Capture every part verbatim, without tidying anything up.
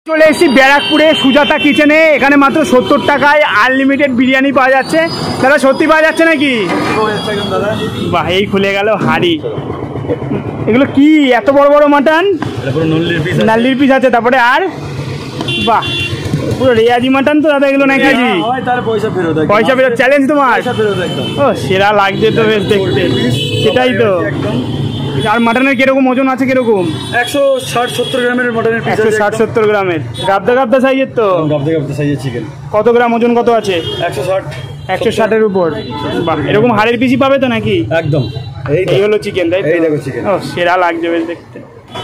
চলে এসেছি ব্যারাকপুরে সুজাতা কিচেনে। এখানে মাত্র সত্তর টাকায় আনলিমিটেড বিরিয়ানি পাওয়া যাচ্ছে। দাদা সত্যি পাওয়া যাচ্ছে নাকি? বাহ, এই খুলে গেল হাড়ি। এগুলো কি এত বড় বড় মাটন? নাল্লির পিস আছে। তারপরে আর বাহ, পুরো রেয়াজি মাটন তো দাদা এগুলো নাকি? পয়সা ফেরত চ্যালেঞ্জ তোমার? ও সেরা লাগছে তো বেশ দেখতে। সেটাই তো। আর মাটনের কিরকম ওজন আছে? কিরকম? একশো ষাট সত্তর গ্রামের মাটনের পিস। একশো ষাট সত্তর গ্রামের গাবদা গাবদা সাইজের তো? গাবদা গাবদা সাইজের চিকেন। কত গ্রাম ওজন কত আছে? একশো ষাট। একশো ষাটের উপর। বাহ, এরকম হাড়ের পিসই পাবে তো নাকি? একদম। এই হলো চিকেন, তাই তো? এই দেখো চিকেন। ও সেরা লাগছে বেশ দেখতে।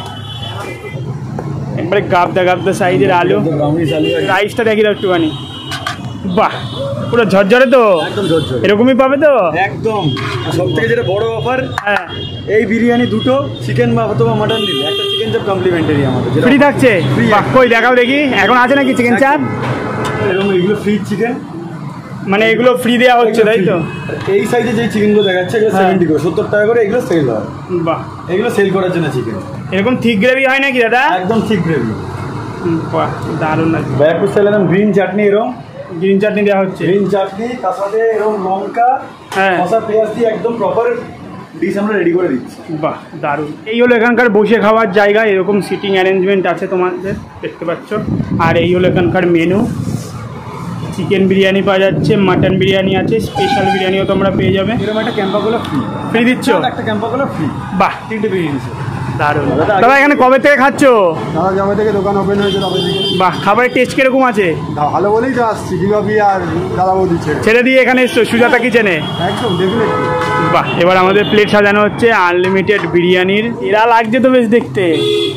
একবারে গাবদা গাবদা সাইজের আলু। রাইসটা দেখি দাও একটুখানি। বাহ, পুরো ঝরঝরে তো? একদম ঝরঝরে। এরকমই পাবে তো? একদম। সব থেকে যেটা বড় অফার, হ্যাঁ, এই বিরিয়ানি দুটো চিকেন বা অথবা মাটন দিলে একটা চিকেন চাপ কমপ্লিমেন্টারি আমাদের ফ্রি থাকছে। বাহ, কই দেখাও দেখি। এখন আছে নাকি চিকেন চাপ? এরকম এগুলো ফ্রি চিকেন, মানে এগুলো ফ্রি দেওয়া হচ্ছে তাই তো? এই সাইজে যে চিকেনগুলো দেখাচ্ছে এগুলো সেভেন্টি করে সত্তর টাকা করে এগুলো সেল হয়। বাহ, এগুলো সেল করার জন্য চিকেন। এরকম থিক গ্রেভি হয় নাকি দাদা? একদম ঠিক গ্রেভি। বাহ, দারুণ লাগছে। ব্যারাকপুর স্টাইল এরকম গ্রিন চাটনি, এরকম গ্রিন চাটনি দেওয়া হচ্ছে। গ্রিন চাটনি তার সাথে এরকম লঙ্কা, হ্যাঁ, মশলা পেঁয়াজ দিয়ে একদম প্রপার ডিশ আমরা রেডি করে দিচ্ছি। বাহ, দারুণ। এই হলো এখানকার বসে খাওয়ার জায়গা। এরকম সিটিং অ্যারেঞ্জমেন্ট আছে তোমাদের, দেখতে পাচ্ছ। আর এই হলো এখানকার মেনু। চিকেন বিরিয়ানি পাওয়া যাচ্ছে, মাটন বিরিয়ানি আছে, স্পেশাল বিরিয়ানিও তোমরা পেয়ে যাবে। এরকম একটা ক্যাম্পাগুলো ফ্রি ফ্রি দিচ্ছ? একটা ক্যাম্পাগুলো ফ্রি। বাহ, তিনটে বিরিয়ানি। দারুণ। দাদা এখানে কবে থেকে খাচ্ছ? দাদা যবে থেকে দোকান ওপেন হয়েছে তবে থেকে। বাহ, খাবারের টেস্ট কিরকম আছে? ভালো বলেই তো আসছি। জিলাপি আর দাদা বৌদি ছেড়ে দিয়ে এখানে এসছো সুজাতা কিচেনে? একদম ডেফিনেটলি। বাহ, এবার আমাদের প্লেট সাজানো হচ্ছে আনলিমিটেড বিরিয়ানির। এরা লাগছে তো বেশ দেখতে।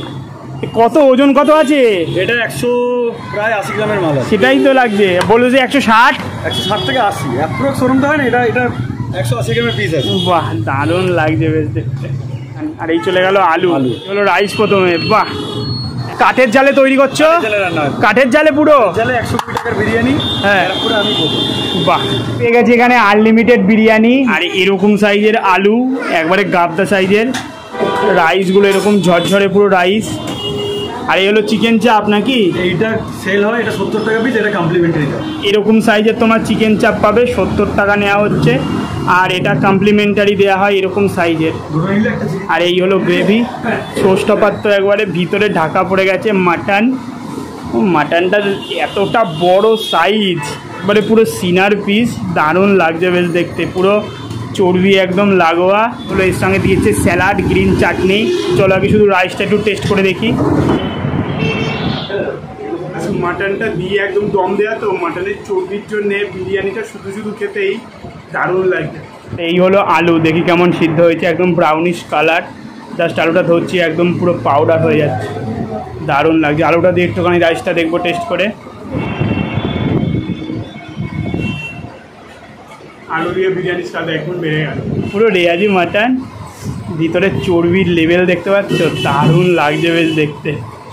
কত ওজন কত আছে? এটা একশো প্রায় আশি গ্রামের মাল আছে। সেটাই তো লাগছে। বললো যে একশো ষাট। একশো ষাট থেকে আশি অ্যাপ্রক্স ওরম তো হয় না। এটা এটা একশো আশি গ্রামের পিস আছে। বাহ, দারুণ লাগছে বেশ দেখতে। আর এই চলে গেল আলু। আলু হলো রাইস প্রথমে। বাহ, কাঠের জালে তৈরি করছো? কাঠের জালে পুরো জালে একশো কুড়ি টাকার বিরিয়ানি। হ্যাঁ, পুরো আমি করবো। বাহ, পেয়ে গেছি এখানে আনলিমিটেড বিরিয়ানি। আর এরকম সাইজের আলু, একবারে গাবদা সাইজের রাইসগুলো, এরকম ঝরঝরে পুরো রাইস। আর এই হলো চিকেন চাপ নাকি? এইটা সেল হয়, এটা সত্তর টাকা পিস, এটা কমপ্লিমেন্টারি। এরকম সাইজের তোমার চিকেন চাপ পাবে, সত্তর টাকা নেওয়া হচ্ছে। আর এটা কমপ্লিমেন্টারি দেওয়া হয় এরকম সাইজের। আর এই হলো গ্রেভি। সোসটা তো একবারে ভিতরে ঢাকা পড়ে গেছে মাটন। ও মাটনটা এতটা বড় সাইজ, একবারে পুরো সিনার পিস। দারুণ লাগছে বেশ দেখতে। পুরো চর্বি একদম লাগোয়া হলো। এর সঙ্গে দিয়েছে স্যালাড, গ্রিন চাটনি। চলো আগে শুধু রাইসটা একটু টেস্ট করে দেখি। মাটনটা দিয়ে একদম দম দেওয়া তো, মাটনের চর্বির জন্যে বিরিয়ানিটা শুধু শুধু খেতেই দারুণ লাগছে। এই হলো আলু, দেখি কেমন সিদ্ধ হয়েছে। একদম ব্রাউনিশ কালার। জাস্ট আলুটা ধরছি, একদম পুরো পাউডার হয়ে যাচ্ছে। দারুণ লাগছে। আলুটা দিয়ে একটুখানি রাইসটা দেখবো টেস্ট করে। আলু দিয়ে বিরিয়ানি স্বাদ এখন বেড়ে গেল। পুরো রেয়াজি মাটন, ভিতরে চর্বির লেভেল দেখতে পাচ্ছ? দারুণ লাগছে বেশ দেখতে।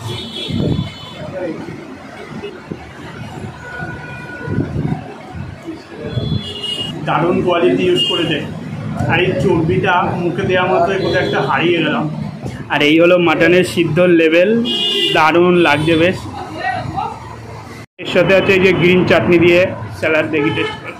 দারুণ কোয়ালিটি ইউজ করেছে। আর এই চর্বিটা মুখে দেওয়ার মতো কোথাও একটা হারিয়ে গেলাম। আর এই হলো মাটনের সিদ্ধর লেভেল। দারুণ লাগছে বেশ। এর সাথে আছে এই যে গ্রিন চাটনি দিয়ে স্যালাড, দেখি টেস্ট করে।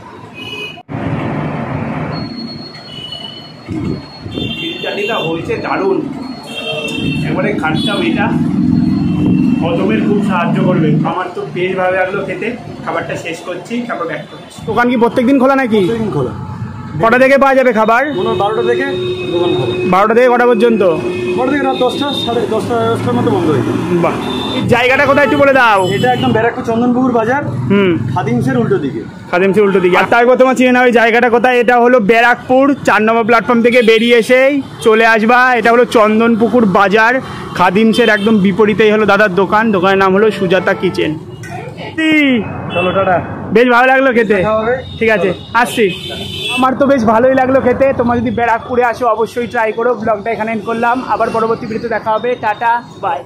গ্রিন চাটনিটা হয়েছে দারুণ। একবারে খাটটাও এটা হজমের খুব সাহায্য করবে। আমার তো বেশ ভালো লাগলো খেতে। খাবারটা শেষ করছি, তারপর ব্যাক করছি। দোকান কি প্রত্যেকদিন খোলা নাকি? প্রত্যেকদিন খোলা। কটা থেকে পাওয়া যাবে খাবার? বারোটা থেকে দোকান খোলা। বারোটা থেকে কটা পর্যন্ত? বারোটা থেকে রাত দশটা, সাড়ে দশটা দশটার মধ্যে বন্ধ হয়ে যায়। বাহ, জায়গাটা কোথায় একটু বলে দাও। এটা একদম ব্যারাকপুর চন্দনপুকুর বাজার, হুম খাদিমসের উল্টো দিকে। খাদিমসের উল্টো দিকে। আর তারপর তোমার চিনে নাও এই জায়গাটা কোথায়। এটা হলো ব্যারাকপুর চার নম্বর প্ল্যাটফর্ম থেকে বেরিয়ে এসেই চলে আসবা। এটা হলো চন্দনপুকুর বাজার, খাদিমসের একদম বিপরীতেই হলো দাদার দোকান। দোকানের নাম হলো সুজাতা কিচেন। চলো টাটা। বেশ ভালো লাগলো খেতে। ঠিক আছে, আসছি। আমার তো বেশ ভালোই লাগলো খেতে। তোমরা যদি ব্যারাকপুরে আসো অবশ্যই ট্রাই করো। ব্লগটা এখানে এন্ড করলাম। আবার পরবর্তী ভিডিওতে দেখা হবে। Tata, by.